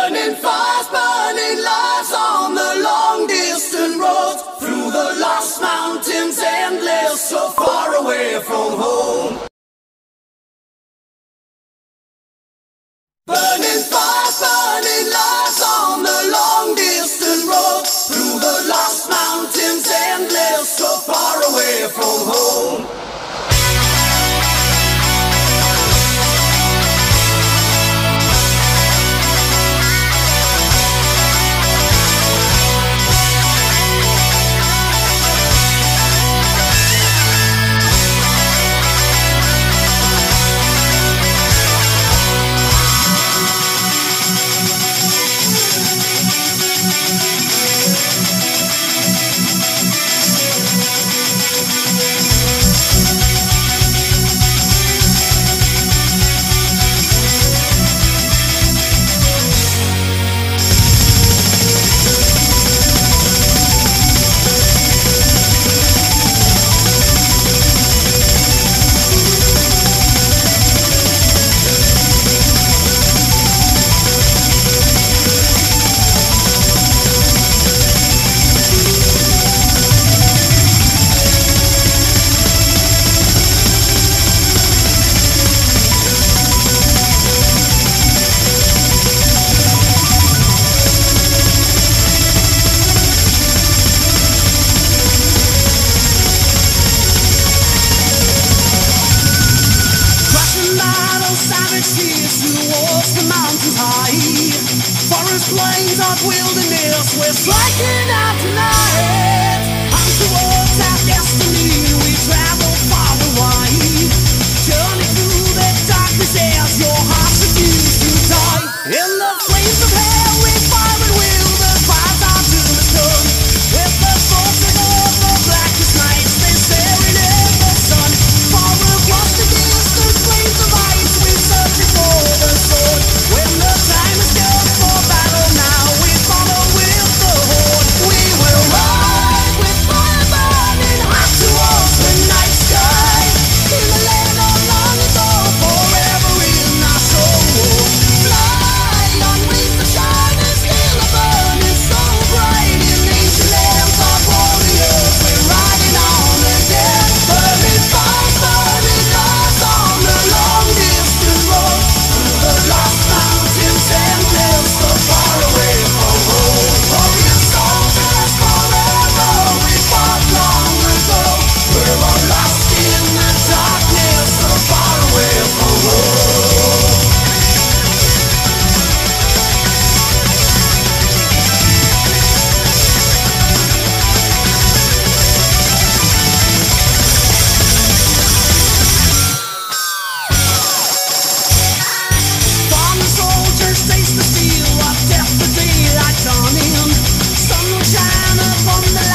Burning fires, burning lives on the long distant roads, through the lost mountains, endless, so far away from home. Burning fires, burning lives on the long distant roads, through the lost mountains, endless, so far away from home. Plains of wilderness, we're striking out tonight. On towards our destiny, we travel far and wide. Journey through the darkness as your hearts refuse to die. In the flames of hell we fire and will, the fires our doom is done. With the forces of the blackest nights, they staring at the sun. Far across the distance, flames of ice, we're searching for the sword. When the time is come for battle now, we follow with the horde. We will ride with fire burning hot towards the night sky. In the land of long ago, forever in our soul. Fly on wings that shine and still are burning so bright. In ancient lands of warriors, we're riding on again. Burning fires, burning lives on the long distant road, through the lost mountains, endless, so far away from home. Warrior soldiers forever, we fought long ago. We're all lost in the darkness, so far away from home. Fallen soldiers taste the steel of death, the daylight dawning. Sun will shine upon the